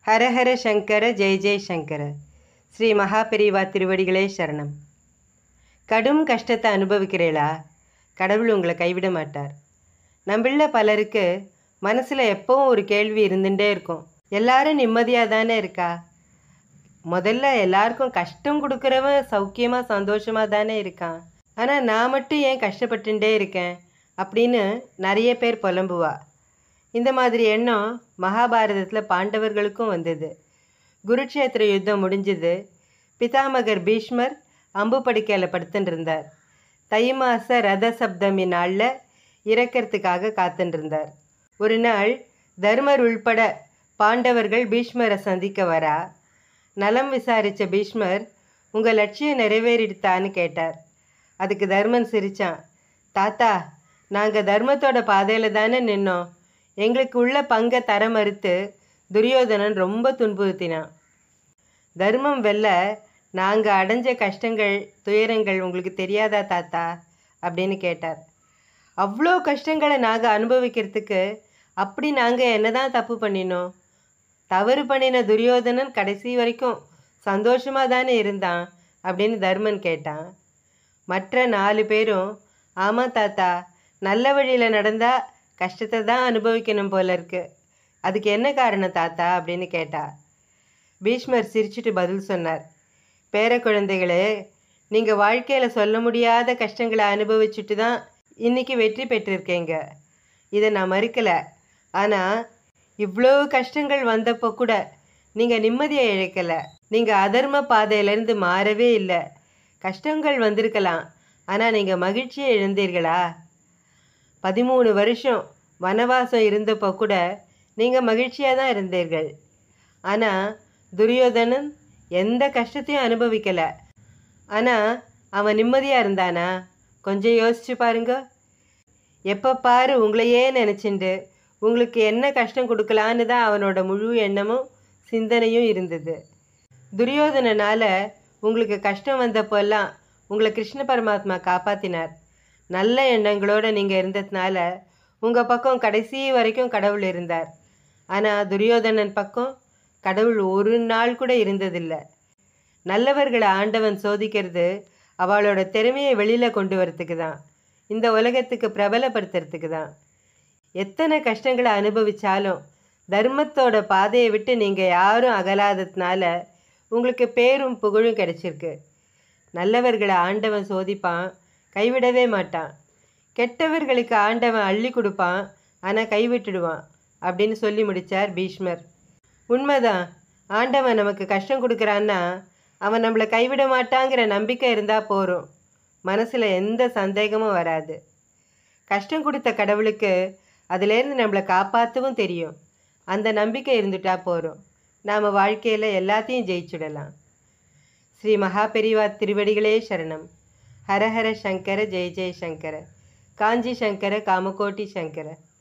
ஹரஹர சங்கர ஜெய ஜெய சங்கர. ஸ்ரீ மகாபெரிவா திருவடிகளே சரணம். கடும் கஷ்டத்தை அனுபவிக்கிறீளா? கடவுள் உங்களை கைவிட மாட்டார். நம்மள பலருக்கு மனசில் எப்பவும் ஒரு கேள்வி இருந்துகிட்டே இருக்கும். எல்லாரும் நிம்மதியாக தானே இருக்கா? முதல்ல எல்லாருக்கும் கஷ்டம் கொடுக்குறவன் சௌக்கியமாக சந்தோஷமாக தானே இருக்கான். ஆனால் நான் மட்டும் ஏன் கஷ்டப்பட்டுட்டே இருக்கேன் அப்படின்னு நிறைய பேர் புலம்புவா. இந்த மாதிரி எண்ணம் மகாபாரதத்தில் பாண்டவர்களுக்கும் வந்தது. குருட்சேத்திர யுத்தம் முடிஞ்சது. பிதாமகர் பீஷ்மர் அம்பு படுக்கையில் படுத்துட்டு இருந்தார். தை மாத ரத சப்தமி நாளில் இறக்கிறதுக்காக காத்துட்டு இருந்தார். ஒரு நாள் தர்மர் உள்பட பாண்டவர்கள் பீஷ்மரை சந்திக்க வரா. நலம் விசாரித்த பீஷ்மர், உங்கள் லட்சியம் நிறைவேறிடுத்தான்னு கேட்டார். அதுக்கு தர்மன் சிரித்தான். தாத்தா, நாங்கள் தர்மத்தோட பாதையில் தானே நின்னோம். எங்களுக்கு உள்ள பங்கை தர மறுத்து துரியோதனன் ரொம்ப துன்புறுத்தினான். தர்மம் வெல்ல நாங்கள் அடைஞ்ச கஷ்டங்கள் துயரங்கள் உங்களுக்கு தெரியாதா தாத்தா அப்படின்னு கேட்டார். அவ்வளோ கஷ்டங்களை நாங்கள் அனுபவிக்கிறதுக்கு அப்படி நாங்கள் என்ன தான் தப்பு பண்ணினோம்? தவறு பண்ணின துரியோதனன் கடைசி வரைக்கும் சந்தோஷமாக தானே இருந்தான் அப்படின்னு தர்மன் கேட்டான். மற்ற 4 பேரும், ஆமாம் தாத்தா, நல்ல வழியில் நடந்தால் கஷ்டத்தை தான் அனுபவிக்கணும் போல இருக்கு. அதுக்கு என்ன காரணம் தாத்தா அப்படின்னு கேட்டா. பீஷ்மர் சிரிச்சுட்டு பதில் சொன்னார். பேர குழந்தைகளே, நீங்கள் வாழ்க்கையில் சொல்ல முடியாத கஷ்டங்களை அனுபவிச்சுட்டு தான் இன்றைக்கி வெற்றி பெற்றிருக்கீங்க. இதை நான் மறுக்கலை. ஆனால் இவ்வளோ கஷ்டங்கள் வந்தப்போ கூட நீங்கள் நிம்மதியை இழக்கலை. நீங்கள் அதர்ம பாதையிலேருந்து மாறவே இல்லை. கஷ்டங்கள் வந்திருக்கலாம், ஆனால் நீங்கள் மகிழ்ச்சியை இழந்தீர்களா? 13 வருஷம் வனவாசம் இருந்தப்போ கூட நீங்கள் மகிழ்ச்சியாக தான் இருந்தீர்கள். ஆனால் துரியோதனன் எந்த கஷ்டத்தையும் அனுபவிக்கலை. ஆனால் அவன் நிம்மதியாக இருந்தானா? கொஞ்சம் யோசிச்சு பாருங்க. எப்போ பாரு உங்களையே நினச்சிண்டு உங்களுக்கு என்ன கஷ்டம் கொடுக்கலான்னு தான் அவனோட முழு எண்ணமும் சிந்தனையும் இருந்தது. துரியோதனனால் உங்களுக்கு கஷ்டம் வந்தப்போல்லாம் உங்களை கிருஷ்ண பரமாத்மா காப்பாற்றினார். நல்ல எண்ணங்களோடு நீங்கள் இருந்ததுனால உங்கள் பக்கம் கடைசி வரைக்கும் கடவுள் இருந்தார். ஆனால் துரியோதனன் பக்கம் கடவுள் ஒரு நாள் கூட இருந்ததில்லை. நல்லவர்களை ஆண்டவன் சோதிக்கிறது அவளோட திறமையை வெளியில் கொண்டு வரத்துக்கு தான், இந்த உலகத்துக்கு பிரபலப்படுத்துறதுக்கு தான். எத்தனை கஷ்டங்களை அனுபவித்தாலும் தர்மத்தோட பாதையை விட்டு நீங்கள் யாரும் அகலாததுனால உங்களுக்கு பேரும் புகழும் கிடைச்சிருக்கு. நல்லவர்களை ஆண்டவன் சோதிப்பான், கைவிடவே மாட்டான். கெட்டவர்களுக்கு ஆண்டவன் அள்ளி கொடுப்பான், ஆனால் கைவிட்டுடுவான் அப்படின்னு சொல்லி முடித்தார் பீஷ்மர். உண்மைதான், ஆண்டவன் நமக்கு கஷ்டம் கொடுக்குறான்னா அவன் நம்மளை கைவிட மாட்டாங்கிற நம்பிக்கை இருந்தால் போகிறோம். மனசில் எந்த சந்தேகமும் வராது. கஷ்டம் கொடுத்த கடவுளுக்கு அதிலேருந்து நம்மளை காப்பாற்றவும் தெரியும். அந்த நம்பிக்கை இருந்துட்டா போகிறோம். நாம் வாழ்க்கையில் எல்லாத்தையும் ஜெயிச்சுடலாம். ஸ்ரீ மகாபெரிவா திருவடிகளே சரணம். ஹரஹர சங்கர ஜெய ஜெய சங்கர. காஞ்சி சங்கர காமகோட்டி சங்கர.